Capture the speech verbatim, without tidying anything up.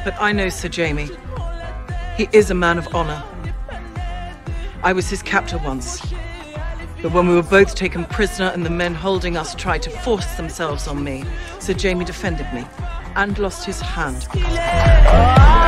But I know Sir Jamie. He is a man of honor. I was his captor once. But when we were both taken prisoner and the men holding us tried to force themselves on me, Sir Jamie defended me and lost his hand.